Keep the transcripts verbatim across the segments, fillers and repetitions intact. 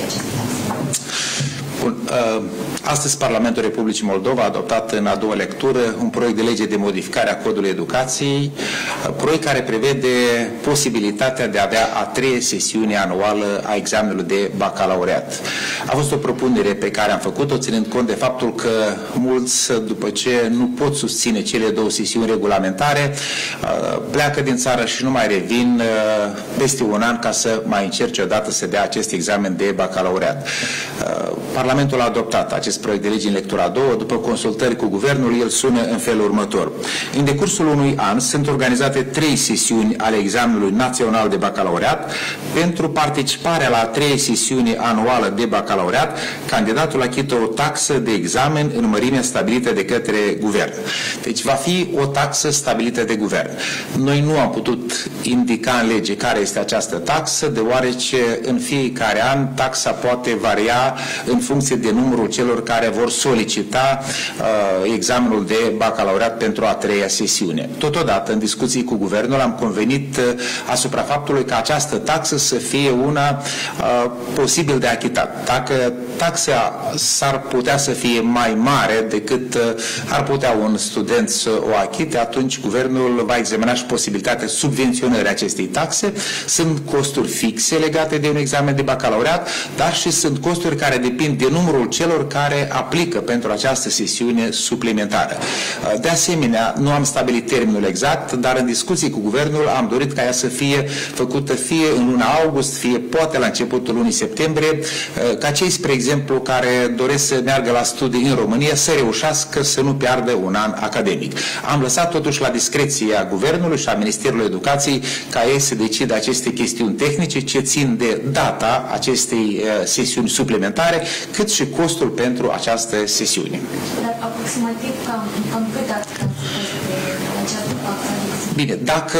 aceste taxe? Bun. Astăzi Parlamentul Republicii Moldova a adoptat în a doua lectură un proiect de lege de modificare a Codului Educației, proiect care prevede posibilitatea de a avea a treia sesiune anuală a examenului de bacalaureat. A fost o propunere pe care am făcut-o, ținând cont de faptul că mulți, după ce nu pot susține cele două sesiuni regulamentare, pleacă din țară și nu mai revin peste un an ca să mai încerce odată să dea acest examen de bacalaureat. Parlamentul a adoptat acest proiect de lege în lectura a doua. După consultări cu guvernul, el sună în felul următor. În decursul unui an sunt organizate trei sesiuni ale examenului național de bacalaureat. Pentru participarea la a treia sesiune anuală de bacalaureat, candidatul achită o taxă de examen în mărimea stabilită de către guvern. Deci va fi o taxă stabilită de guvern. Noi nu am putut indica în lege care este această taxă, deoarece în fiecare an taxa poate varia în funcție de numărul celor care vor solicita uh, examenul de bacalaureat pentru a treia sesiune. Totodată, în discuții cu guvernul, am convenit uh, asupra faptului că această taxă să fie una uh, posibil de achitat. Dacă taxa s-ar putea să fie mai mare decât uh, ar putea un student să o achite, atunci guvernul va examina și posibilitatea subvenționării acestei taxe. Sunt costuri fixe legate de un examen de bacalaureat, dar și sunt costuri care depind de numărul celor care aplică pentru această sesiune suplimentară. De asemenea, nu am stabilit termenul exact, dar în discuții cu guvernul am dorit ca ea să fie făcută fie în luna august, fie poate la începutul lunii septembrie, ca cei, spre exemplu, care doresc să meargă la studii în România să reușească să nu piardă un an academic. Am lăsat totuși la discreția guvernului și a Ministerului Educației ca ei să decidă aceste chestiuni tehnice ce țin de data acestei sesiuni suplimentare, cât și costul pentru această sesiune. Dar aproximativ cam, cam cât ar fi această taxă? Bine, dacă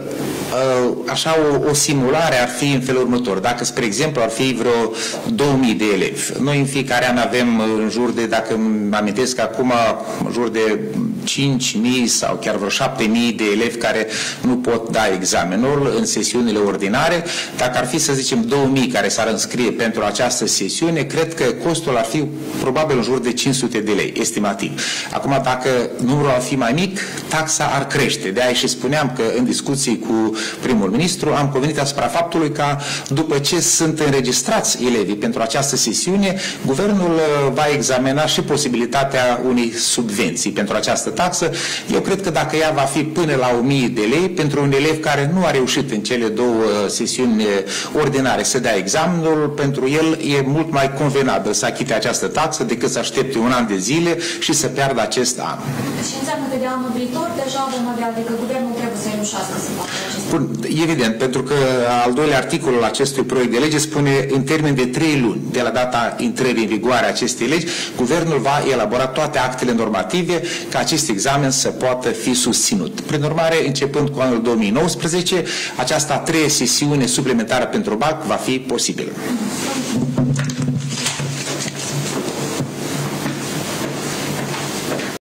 așa o, o simulare ar fi în felul următor. Dacă, spre exemplu, ar fi vreo două mii de elevi. Noi în fiecare an avem în jur de, dacă îmi amintesc acum, în jur de cinci mii sau chiar vreo șapte mii de elevi care nu pot da examenul în sesiunile ordinare. Dacă ar fi, să zicem, două mii care s-ar înscrie pentru această sesiune, cred că costul ar fi probabil în jur de cinci sute de lei, estimativ. Acum, dacă numărul ar fi mai mic, taxa ar crește. De aia și spuneam că în discuții cu primul ministru am convenit asupra faptului că după ce sunt înregistrați elevii pentru această sesiune, guvernul va examina și posibilitatea unei subvenții pentru această taxă. Eu cred că dacă ea va fi până la o mie de lei, pentru un elev care nu a reușit în cele două sesiuni ordinare să dea examenul, pentru el e mult mai convenabil să achite această taxă decât să aștepte un an de zile și să piardă acest an. Și înseamnă că de anul viitor deja vom avea, adică guvernul trebuie să reușească să facă acest. Bun, evident, pentru că al doilea articol al acestui proiect de lege spune în termen de trei luni de la data intrării în vigoare a acestei legi, guvernul va elabora toate actele normative ca acest examen să poată fi susținut. Prin urmare, începând cu anul două mii nouăsprezece, această a treia sesiune suplimentară pentru B A C va fi posibilă.